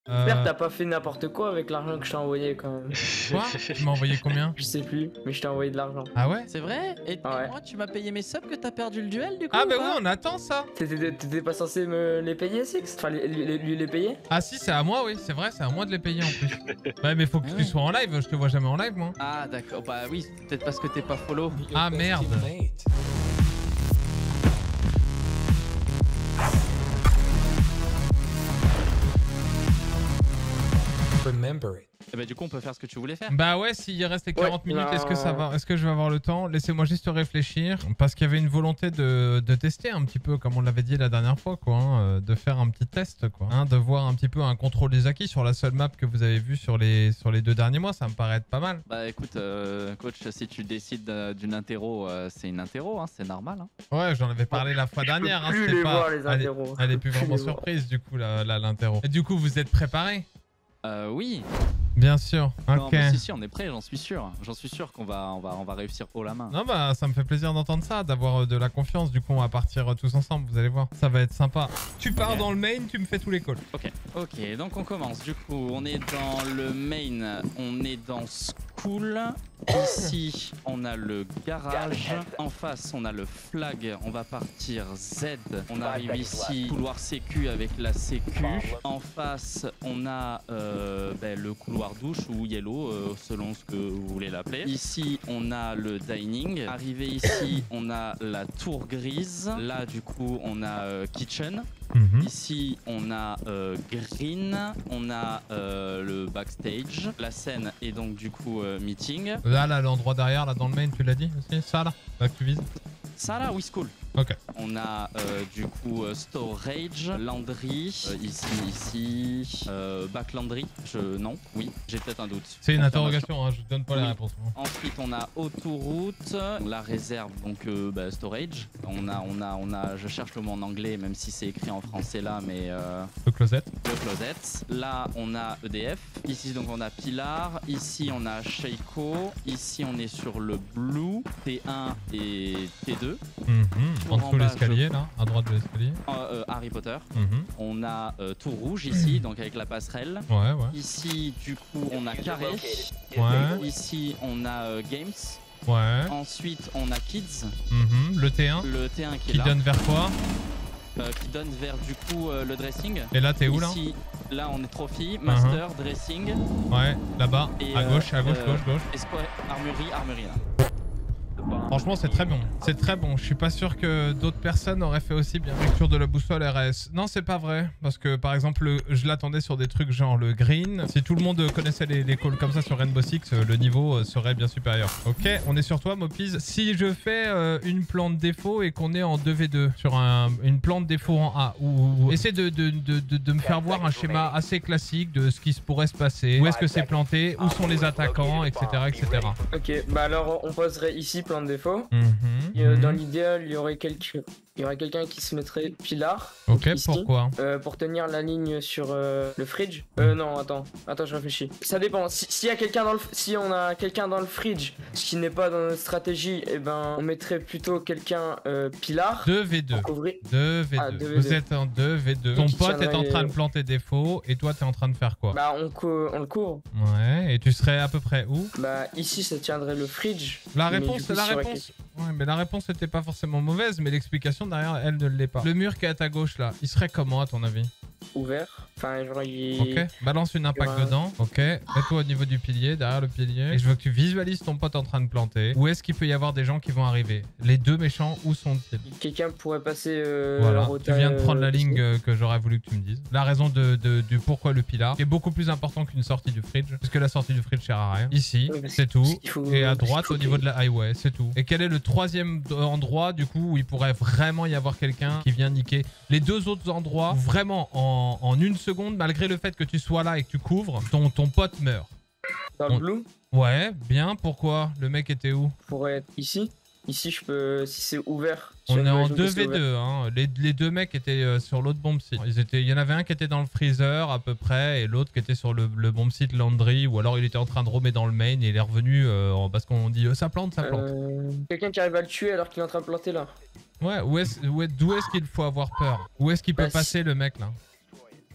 J'espère que t'as pas fait n'importe quoi avec l'argent que je t'ai envoyé quand même. Quoi? Tu m'as envoyé combien? Je sais plus, mais je t'ai envoyé de l'argent. Ah ouais? C'est vrai? Et Ouais. moi, tu m'as payé mes subs que t'as perdu le duel du coup? Ah ou bah pas oui, on attend ça. T'étais pas censé me les payer, Six? Enfin, lui les payer? Ah si, c'est à moi, oui, c'est vrai, c'est à moi de les payer en plus. Ouais, mais faut que Ah tu ouais. sois en live, je te vois jamais en live, moi. Ah d'accord, bah oui, c'est peut-être parce que t'es pas follow. Ah merde. Remember it. Et bah du coup, on peut faire ce que tu voulais faire. Bah ouais, s'il reste les 40 Ouais, minutes, non. est-ce que ça va? Est-ce que je vais avoir le temps? Laissez-moi juste réfléchir. Parce qu'il y avait une volonté de tester un petit peu, comme on l'avait dit la dernière fois, quoi. Hein, de faire un petit test, quoi. Hein, de voir un petit peu un contrôle des acquis sur la seule map que vous avez vue sur les 2 derniers mois. Ça me paraît être pas mal. Bah écoute, coach, si tu décides d'une interro, c'est une interro, hein, c'est normal. Hein. Ouais, j'en avais parlé la fois dernière. Hein, Plus c'était les pas... voir, les interros. Elle est plus Plus vraiment les voir. surprise, du coup, l'interro. Et du coup, vous êtes préparés? Oui. Bien sûr. Non, Ok. bah, si, on est prêt, j'en suis sûr. J'en suis sûr qu'on va réussir haut la main. Non bah ça me fait plaisir d'entendre ça, d'avoir de la confiance. Du coup on va partir tous ensemble, vous allez voir. Ça va être sympa. Tu pars Ok. dans le main, tu me fais tous les calls. Ok, donc on commence. Du coup, on est dans le main, on est dans school. Ici, on a le garage. En face, on a le flag. On va partir Z. On arrive ici, couloir sécu avec la sécu. En face, on a le couloir douche ou yellow, selon ce que vous voulez l'appeler. Ici, on a le dining. Arrivé ici, on a la tour grise. Là, du coup, on a kitchen. Ici, on a green, on a le backstage. La scène est donc du coup meeting. Là, l'endroit derrière, là dans le main, tu l'as dit aussi? Ça là que tu vises? Ça là, oui, school. Ok. On a du coup storage, laundry, ici, back laundry. Non, oui, j'ai peut-être un doute. C'est une Confirmation. interrogation, hein, je donne pas les Oui. réponses. Moi. Ensuite, on a autoroute, la réserve, donc storage. On a, je cherche le mot en anglais, même si c'est écrit en français là, mais Le closet. le closet. Là, on a EDF. Ici, donc, on a Pilar. Ici, on a Sheiko. Ici, on est sur le blue, T1 et T2. En dessous en bas, l'escalier, là, à droite de l'escalier. Harry Potter. Mhm. On a tout rouge ici, donc avec la passerelle. Ouais. Ici, du coup, on a carré. Ouais. Ici, on a games. Ouais. Ensuite, on a kids. Le T1. Le T1 qui est Qui là. donne vers quoi? Qui donne vers du coup le dressing. Et là, t'es où là? Ici, là, on est trophy, master, dressing. Ouais, là-bas. Et, À gauche, gauche. Espoir, armurerie là. Franchement, c'est très bon. C'est très bon. Je suis pas sûr que d'autres personnes auraient fait aussi bien. Lecture de la boussole RS. Non, c'est pas vrai. Parce que, par exemple, je l'attendais sur des trucs genre le green. Si tout le monde connaissait les calls comme ça sur Rainbow Six, le niveau serait bien supérieur. Ok, on est sur toi, Mopiz. Si je fais une plante défaut et qu'on est en 2v2 sur une plante défaut en A, ou essaie de me faire voir un schéma assez classique de ce qui pourrait se passer. Où est-ce que c'est planté? Où sont les attaquants, etc., etc. Ok, bah alors on poserait ici plein de défauts. Dans l'idéal, il y aurait quelqu'un qui se mettrait pilar. Ok, ici, pourquoi? pour tenir la ligne sur le fridge. Non, attends, je réfléchis. Ça dépend. Si on a quelqu'un dans le fridge, ce qui n'est pas dans notre stratégie, eh ben on mettrait plutôt quelqu'un pilar. 2v2. Pour couvrir. 2v2. Ah, 2v2. Vous êtes en 2v2. Ton Qui pote est en tiendrait- train de planter des faux et toi t'es en train de faire quoi? Bah on le court. Ouais, et tu serais à peu près où? Bah ici ça tiendrait le fridge. La Mais réponse, du coup, la sur réponse. Ouais, mais la réponse n'était pas forcément mauvaise, mais l'explication derrière, elle ne l'est pas. Le mur qui est à ta gauche là, il serait comment à ton avis? Ouvert. Enfin genre il... Ok, balance une impact Ouais. dedans. Ok, mets-toi au niveau du pilier, derrière le pilier. Et je veux que tu visualises ton pote en train de planter. Où est-ce qu'il peut y avoir des gens qui vont arriver? Les deux méchants, où sont-ils? Quelqu'un pourrait passer Voilà, rota, tu viens de prendre la ici. ligne que j'aurais voulu que tu me dises. La raison du pourquoi le pilar, qui est beaucoup plus important qu'une sortie du fridge, puisque la sortie du fridge sert à rien. Ici, Oui, mais c'est tout. il faut- Et à il droite, faut au niveau qu'il- de la highway, c'est tout. Et quel est le troisième endroit, du coup, où il pourrait vraiment y avoir quelqu'un qui vient niquer les deux autres endroits, où vraiment, en une seconde, malgré le fait que tu sois là et que tu couvres, ton pote meurt. Dans le blue, Ouais, bien, pourquoi? Le mec était où? pourrait être ici. Ici, je peux, si c'est ouvert. On est en j'imagine que c'est 2v2, ouvert. hein. Les deux mecs étaient sur l'autre bomb site. Il y en avait un qui était dans le freezer à peu près et l'autre qui était sur le bomb site laundry, ou alors il était en train de roamer dans le main et il est revenu parce qu'on dit ça plante, ça plante. Quelqu'un qui arrive à le tuer alors qu'il est en train de planter là. Ouais, d'où est-ce qu'il faut avoir peur? Où est-ce qu'il peut Bah, passer le mec là?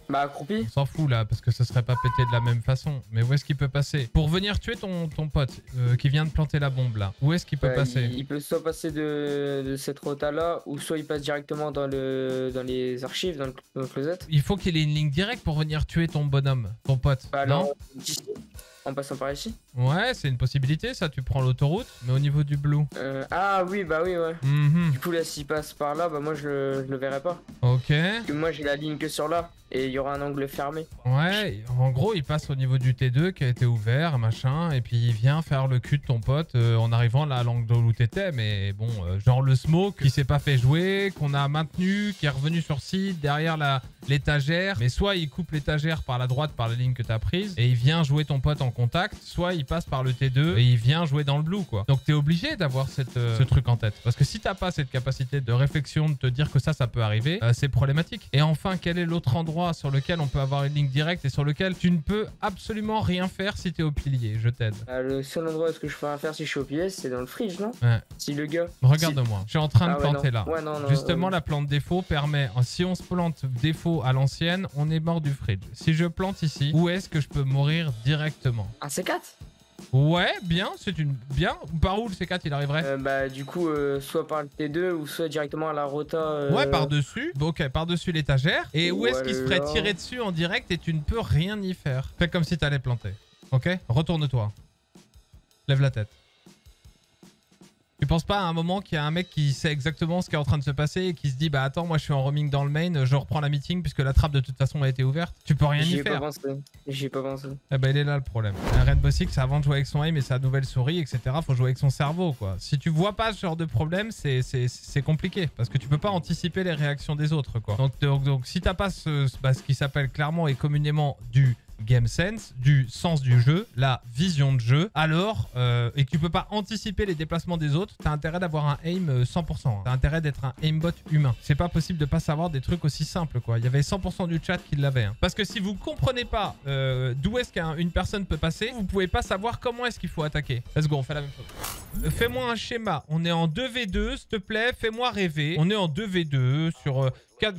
Bah accroupi. On s'en fout là, parce que ça serait pas pété de la même façon. Mais où est-ce qu'il peut passer? Pour venir tuer ton pote qui vient de planter la bombe là, où est-ce qu'il peut passer? Il peut soit passer de cette rota là, ou soit il passe directement dans les archives, dans le closet. Il faut qu'il ait une ligne directe pour venir tuer ton bonhomme, ton pote. Bah non alors, d'ici, en passant par ici. Ouais, c'est une possibilité ça, tu prends l'autoroute, mais au niveau du blue. Ah oui, bah oui, ouais. Mhm. Du coup là, s'il passe par là, bah moi je le verrai pas. Ok. Parce que moi j'ai la ligne que sur là, et il y aura un angle fermé. Ouais, en gros, il passe au niveau du T2 qui a été ouvert, machin, et puis il vient faire le cul de ton pote en arrivant là à l'angle où t'étais, mais bon, genre le smoke qui s'est pas fait jouer, qu'on a maintenu, qui est revenu sur site, derrière l'étagère, mais soit il coupe l'étagère par la droite, par la ligne que t'as prise, et il vient jouer ton pote en contact, soit il passe par le T2 et il vient jouer dans le blue, quoi. Donc t'es obligé d'avoir ce truc en tête, parce que si t'as pas cette capacité de réflexion, de te dire que ça peut arriver, c'est problématique. Et enfin, quel est l'autre endroit sur lequel on peut avoir une ligne directe et sur lequel tu ne peux absolument rien faire si t'es au pilier? Je t'aide. Le seul endroit où ce que je peux rien faire si je suis au pilier, c'est dans le fridge, non? Ouais. Si le gars... Regarde-moi, je suis en train de ouais, planter non. là. Ouais, non, Justement, la plante défaut permet, si on se plante défaut à l'ancienne, on est mort du fridge. Si je plante ici, où est-ce que je peux mourir directement? Un C4? Ouais, bien, c'est une... Bien. Par où le C4 il arriverait? Bah du coup, soit par le T2 ou soit directement à la rota. Ouais, par-dessus. Ok, par-dessus l'étagère. Et où est-ce qu'il se ferait Voilà. tirer dessus en direct et tu ne peux rien y faire? Fais comme si t'allais planter. Ok? Retourne-toi. Lève la tête. Tu penses pas à un moment qu'il y a un mec qui sait exactement ce qui est en train de se passer et qui se dit bah attends, moi je suis en roaming dans le main, je reprends la meeting puisque la trappe de toute façon a été ouverte? Tu peux rien y faire. J'y ai pas pensé. Eh ben il est là le problème. Rainbow Six, avant de jouer avec son aim et sa nouvelle souris, etc., faut jouer avec son cerveau, quoi. Si tu vois pas ce genre de problème, c'est compliqué parce que tu peux pas anticiper les réactions des autres, quoi. Donc si t'as pas ce qui s'appelle clairement et communément du game sense, du sens du jeu, la vision de jeu, alors, et que tu peux pas anticiper les déplacements des autres, t'as intérêt d'avoir un aim 100%. Hein. T'as intérêt d'être un aimbot humain. C'est pas possible de pas savoir des trucs aussi simples, quoi. Il y avait 100% du chat qui l'avait. Hein. Parce que si vous comprenez pas d'où est-ce qu'une personne peut passer, vous pouvez pas savoir comment est-ce qu'il faut attaquer. Let's go, on fait la même chose. Fais-moi un schéma. On est en 2v2, s'il te plaît, fais-moi rêver. On est en 2v2 sur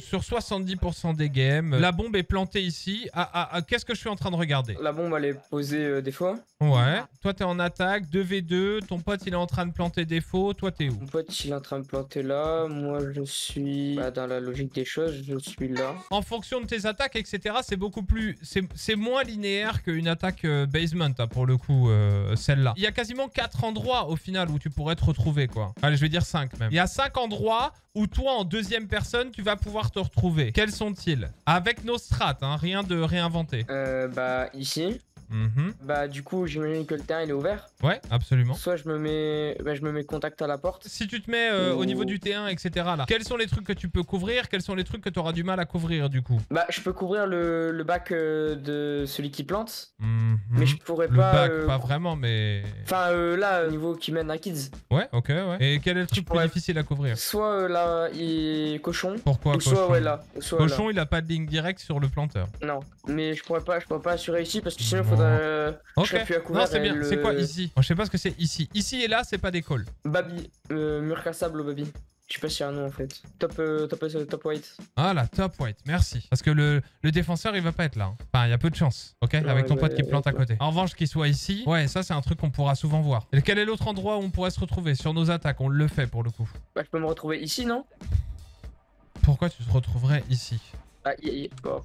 70% des games. La bombe est plantée ici. Qu'est-ce que je suis en train de regarder? La bombe elle est posée des fois. Ouais. Toi t'es en attaque, 2v2. Ton pote il est en train de planter des faux. Toi t'es où? Mon pote il est en train de planter là. Moi je suis dans la logique des choses. Je suis là. En fonction de tes attaques, etc. C'est beaucoup plus... C'est moins linéaire qu'une attaque basement, hein, pour le coup, celle-là. Il y a quasiment 4 endroits au final où tu pourrais te retrouver, quoi. Allez, je vais dire 5 même. Il y a 5 endroits où toi, en deuxième personne, tu vas pouvoir te retrouver. Quels sont-ils? Avec nos strats, hein, rien de réinventé. Bah ici. Bah du coup j'imagine que le terrain il est ouvert. Ouais, absolument. Soit je me mets contact à la porte. Si tu te mets au niveau du T1, etc. là, quels sont les trucs que tu peux couvrir? Quels sont les trucs que tu auras du mal à couvrir du coup? Bah je peux couvrir le bac de celui qui plante. Mais je pourrais pas... Le bac, pas vraiment, mais... Enfin là, au niveau qui mène à Kids. Ouais, ok, ouais. Et quel est le truc plus difficile à couvrir? Soit là, il est cochon. Pourquoi ou cochon? Soit ouais là. Soit cochon, là. il a pas de ligne directe sur le planteur. Non, mais je pourrais pas assurer ici parce que sinon il faudrait... Je serais plus à couvrir. Non, c'est bien. C'est quoi ici? Je sais pas ce que c'est ici. Ici et là, c'est pas des calls. Babi. Mur cassable au Babi. Je sais pas s'il y a un nom en fait. Top white. Ah là, top white, merci. Parce que le défenseur, il va pas être là. Hein. Enfin, il y a peu de chance, ok? Non, avec ton pote qui plante à côté. En revanche, qu'il soit ici, ouais, ça c'est un truc qu'on pourra souvent voir. Et quel est l'autre endroit où on pourrait se retrouver? Sur nos attaques, on le fait pour le coup. Bah, je peux me retrouver ici, non? Pourquoi tu te retrouverais ici? Ah, oh.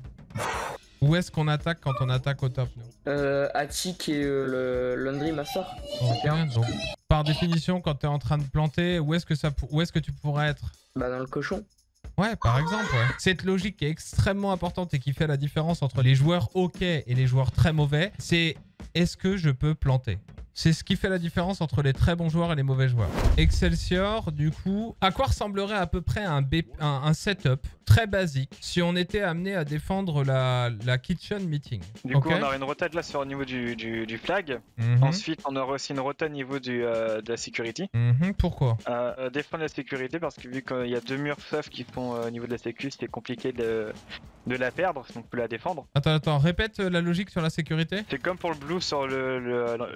Où est-ce qu'on attaque quand on attaque au top, nous? Attic et le Laundry Master. Ok, donc par définition, quand t'es en train de planter, où est-ce que tu pourrais être? Bah dans le cochon. Ouais, par exemple, ouais. Cette logique qui est extrêmement importante et qui fait la différence entre les joueurs ok et les joueurs très mauvais, c'est est-ce que je peux planter? C'est ce qui fait la différence entre les très bons joueurs et les mauvais joueurs. Excelsior, du coup, à quoi ressemblerait à peu près un setup très basique si on était amené à défendre la kitchen meeting? Du coup, on aura une rota là sur au niveau du flag. Ensuite, on aura aussi une rota au niveau de la security. Pourquoi? Défendre la sécurité parce que vu qu'il y a 2 murs FUF qui font au niveau de la sécu, c'est compliqué de la perdre, donc on peut la défendre. Attends, répète la logique sur la sécurité. C'est comme pour le blue sur le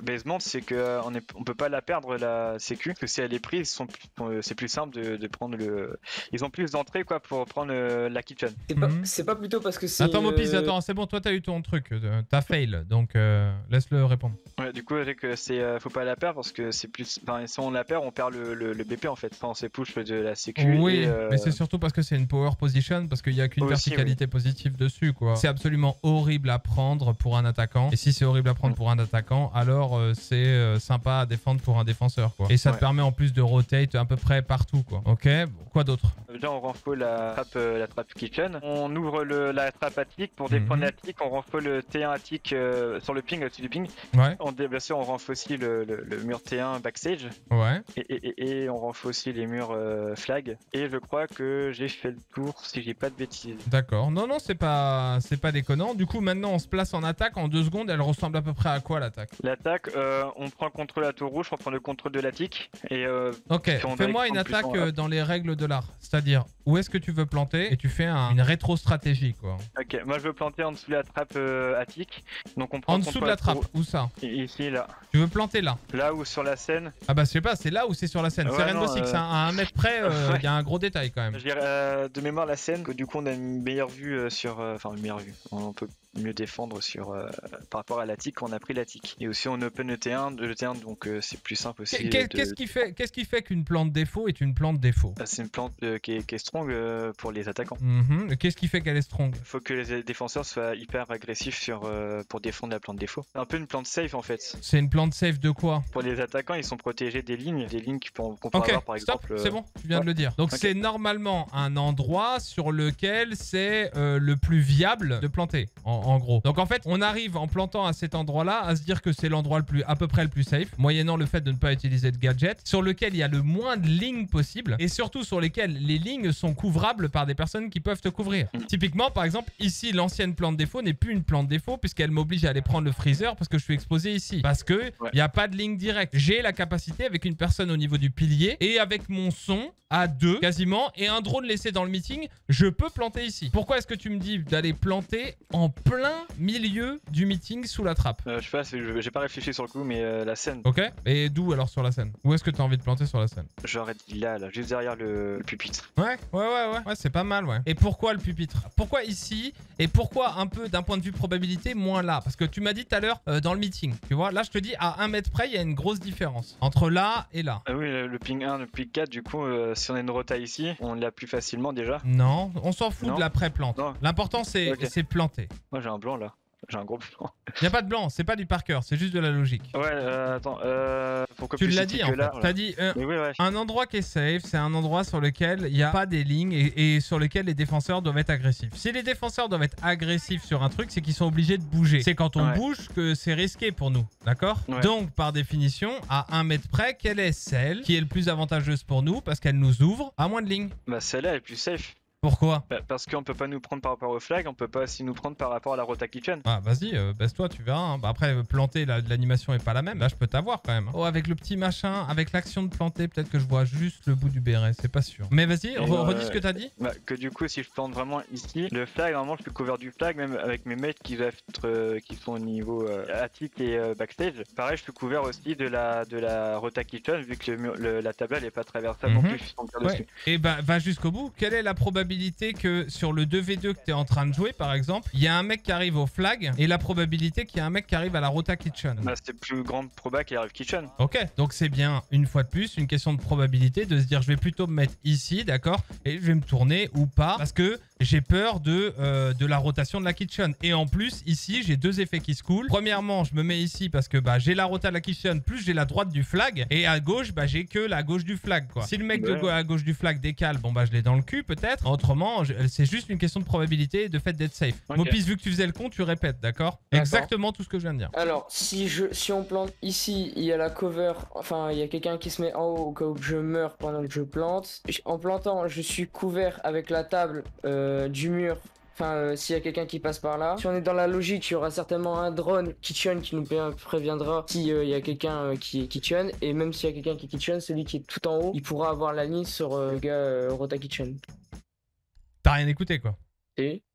basement, c'est que on peut pas la perdre la sécu, parce que si elle est prise, c'est plus simple de prendre le. Ils ont plus d'entrées quoi pour prendre la kitchen. C'est pas plutôt parce que c'est. Attends, Mopis, attends, c'est bon, toi t'as eu ton truc, t'as fail, donc laisse-le répondre. Ouais, du coup, avec faut pas la perdre parce que c'est plus. Enfin, si on la perd, on perd le BP en fait. Enfin, on s'est push de la sécu. Oui, et, mais c'est surtout parce que c'est une power position, parce qu'il y a qu'une aussi, verticalité positive dessus, quoi. C'est absolument horrible à prendre pour un attaquant. Et si c'est horrible à prendre pour un attaquant, alors c'est sympa à défendre pour un défenseur, quoi. Et ça te permet en plus de rotate à peu près partout, quoi. Ok, quoi d'autre? Déjà, on renfo la trappe kitchen. On ouvre la trappe attic. Pour défendre l'attic, on renfo le T1 attic sur le ping, au-dessus du ping. Ouais. Bien sûr, on renfo aussi le mur T1 backstage. Ouais. Et on renfo aussi les murs flag. Et je crois que j'ai fait le tour, si j'ai pas de bêtises. D'accord. Non, non, c'est pas déconnant. Du coup, maintenant, on se place en attaque. En 2 secondes, elle ressemble à peu près à quoi, l'attaque? L'attaque, on prend le contrôle à tour rouge, on prend le contrôle de l'attic. Ok, fais-moi une attaque dans les règles de l'art. C'est-à-dire, où est-ce que tu veux planter et tu fais une rétro-stratégie, quoi. Ok, moi je veux planter en dessous de la trappe attic. Donc on prend en dessous de la trappe, où ça? Ici, là. Tu veux planter là? Là ou sur la scène? Ah bah je sais pas, c'est là ou c'est sur la scène? C'est Rainbow Six, à 1 mètre près, il y a un gros détail quand même. Je dirais de mémoire la scène, que du coup on a une meilleure vue sur... Enfin une meilleure vue, on peut mieux défendre sur par rapport à l'attic quand on a pris l'attic. Et aussi on open le T1, donc c'est plus simple aussi. Qu'est-ce qui fait qu'une plante défaut est une plante défaut? C'est une plante qui est strong pour les attaquants. Qu'est-ce qui fait qu'elle est strong? Il faut que les défenseurs soient hyper agressifs pour défendre la plante défaut. Un peu une plante safe en fait. C'est une plante safe de quoi? Pour les attaquants, ils sont protégés des lignes qu'on peut avoir par exemple. C'est bon, tu viens de le dire. Donc c'est normalement un endroit sur lequel c'est le plus viable de planter, en gros. Donc en fait, on arrive en plantant à cet endroit-là à se dire que c'est l'endroit à peu près le plus safe, moyennant le fait de ne pas utiliser de gadget, sur lequel il y a le moins de lignes possible, et surtout sur lesquelles les lignes sont couvrables par des personnes qui peuvent te couvrir. Typiquement, par exemple, ici, l'ancienne plante défaut n'est plus une plante défaut, puisqu'elle m'oblige à aller prendre le freezer parce que je suis exposé ici. Parce que il n'y a pas de ligne directe. J'ai la capacité avec une personne au niveau du pilier et avec mon son à 2 quasiment et un drone laissé dans le meeting, je peux planter ici. Pourquoi est-ce que tu me dis d'aller planter en plein milieu du meeting sous la trappe? Je sais pas, j'ai pas réfléchi sur le coup, mais la scène. Ok, et d'où alors sur la scène? Où est-ce que tu as envie de planter sur la scène? J'aurais dit là, juste derrière le pupitre. Ouais, c'est pas mal, ouais. Et pourquoi le pupitre? Pourquoi ici? Et pourquoi un peu d'un point de vue probabilité moins là? Parce que tu m'as dit tout à l'heure dans le meeting, tu vois, là je te dis à 1 mètre près, il y a une grosse différence entre là et là. Oui, le ping 1, le ping 4, du coup, si on a une rota ici, on l'a plus facilement déjà. Non, on s'en fout de la pré-plante. L'important c'est planter. Moi j'ai un blanc là. J'ai un gros blanc. Il n'y a pas de blanc, c'est pas du par cœur, c'est juste de la logique. Ouais, attends, pourquoi tu l'as dit en fait. Là, t'as dit un endroit qui est safe, c'est un endroit sur lequel il n'y a pas des lignes et sur lequel les défenseurs doivent être agressifs. Si les défenseurs doivent être agressifs sur un truc, c'est qu'ils sont obligés de bouger. C'est quand on bouge que c'est risqué pour nous, d'accord? Donc par définition, à 1 mètre près, quelle est celle qui est le plus avantageuse pour nous parce qu'elle nous ouvre à moins de lignes? Bah celle-là est plus safe. Pourquoi? Parce qu'on peut pas nous prendre par rapport au flag, on peut pas aussi nous prendre par rapport à la rota kitchen. Ah vas-y, baisse-toi, tu verras. Bah, après, planter, l'animation est pas la même. Là, je peux t'avoir quand même. Oh, avec le petit machin, avec l'action de planter, peut-être que je vois juste le bout du béret, c'est pas sûr. Mais vas-y, redis ce que t'as dit. Bah, que du coup, si je plante vraiment ici, le flag, normalement, je suis couvert du flag, même avec mes mates qui doivent être, qui sont au niveau attic et backstage. Pareil, je suis couvert aussi de la rota kitchen, vu que la table elle est pas traversable non plus. Dessus. Et bah, va jusqu'au bout. Quelle est la probabilité que sur le 2v2 que tu es en train de jouer par exemple, il y a un mec qui arrive au flag et la probabilité qu'il y a un mec qui arrive à la rota kitchen? Bah c'est plus grande proba qu'il arrive kitchen. Ok, donc c'est bien une fois de plus une question de probabilité de se dire je vais plutôt me mettre ici, d'accord, et je vais me tourner ou pas parce que j'ai peur de la rotation de la kitchen. Et en plus ici j'ai 2 effets qui se coulent. Premièrement, je me mets ici parce que bah j'ai la rota de la kitchen plus j'ai la droite du flag et à gauche bah j'ai que la gauche du flag quoi. Si le mec à gauche du flag décale, bon bah je l'ai dans le cul peut-être. Autrement, c'est juste une question de probabilité et de fait d'être safe. Mopis, vu que tu faisais le con, tu répètes, d'accord? Exactement tout ce que je viens de dire. Alors, si on plante ici, il y a la cover, enfin, il y a quelqu'un qui se met en haut au cas où je meurs pendant que je plante. En plantant, je suis couvert avec la table du mur. Enfin, s'il y a quelqu'un qui passe par là. Si on est dans la logique, il y aura certainement un drone kitchen qui nous préviendra s'il y a quelqu'un qui est kitchen. Et même s'il y a quelqu'un qui est kitchen, celui qui est tout en haut, il pourra avoir la ligne sur le gars Rota Kitchen. T'as rien écouté quoi? Et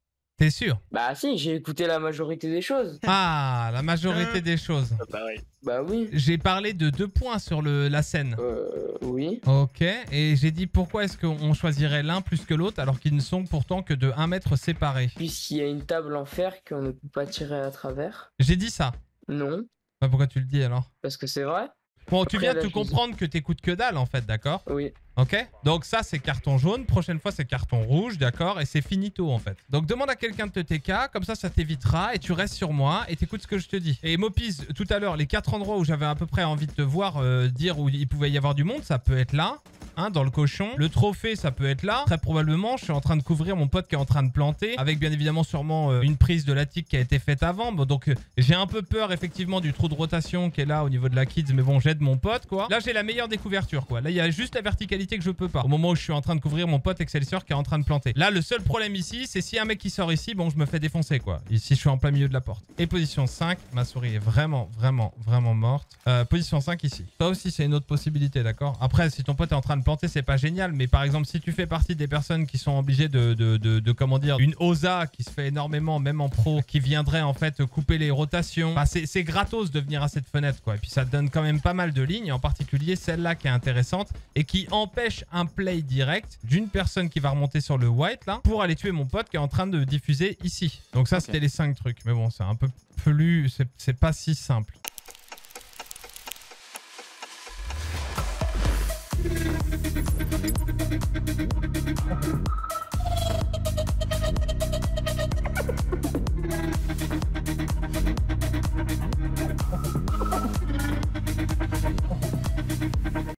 T'es sûr? Bah si, j'ai écouté la majorité des choses. Ah, la majorité des choses. Pas pareil. Bah oui. J'ai parlé de 2 points sur la scène. Oui. Ok, et j'ai dit pourquoi est-ce qu'on choisirait l'un plus que l'autre alors qu'ils ne sont pourtant que de 1 mètre séparés. Puisqu'il y a une table en fer qu'on ne peut pas tirer à travers. J'ai dit ça. Non, Bah, pourquoi tu le dis alors? parce que c'est vrai. Bon, tu Après, viens là, de je comprendre que t'écoutes que dalle en fait, d'accord? Oui. Ok? Donc ça c'est carton jaune, prochaine fois c'est carton rouge, d'accord? Et c'est finito en fait. Donc demande à quelqu'un de te TK, comme ça t'évitera et tu restes sur moi et t'écoutes ce que je te dis. Et Mopiz, tout à l'heure, les 4 endroits où j'avais à peu près envie de te voir dire où il pouvait y avoir du monde, ça peut être là. Hein, dans le cochon. Le trophée, ça peut être là. Très probablement, je suis en train de couvrir mon pote qui est en train de planter. Avec bien évidemment sûrement une prise de la tic qui a été faite avant. Bon, donc j'ai un peu peur effectivement du trou de rotation qui est là au niveau de la kids. Mais bon, j'aide mon pote quoi. Là, j'ai la meilleure des couvertures quoi. Là, il y a juste la verticalité que je peux pas. Au moment où je suis en train de couvrir mon pote Excelsior qui est en train de planter. Là, le seul problème ici, c'est si un mec qui sort ici, bon, je me fais défoncer quoi. Ici, je suis en plein milieu de la porte. Et position 5, ma souris est vraiment morte. Position 5 ici. Ça aussi, c'est une autre possibilité, d'accord? Après, si ton pote est en train de planter, c'est pas génial. Mais par exemple, si tu fais partie des personnes qui sont obligées de comment dire, une OSA qui se fait énormément, même en pro, qui viendrait en fait couper les rotations. Bah, c'est gratos de venir à cette fenêtre quoi. Et puis ça te donne quand même pas mal de lignes, en particulier celle-là qui est intéressante et qui empêche un play direct d'une personne qui va remonter sur le white là pour aller tuer mon pote qui est en train de diffuser ici. Donc ça, c'était les 5 trucs. Mais bon, c'est un peu plus, c'est pas si simple.